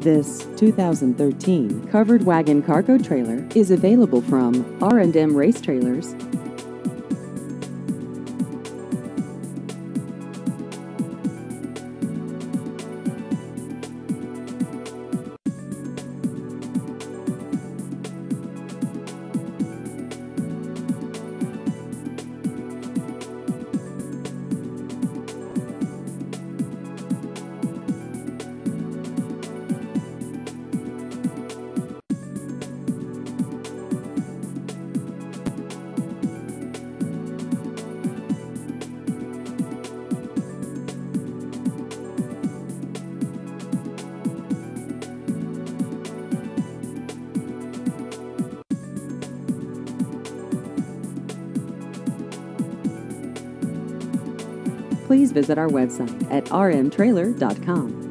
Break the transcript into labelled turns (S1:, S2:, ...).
S1: This 2013 covered wagon cargo trailer is available from R&M Race Trailers. Please visit our website at rmtrailer.com.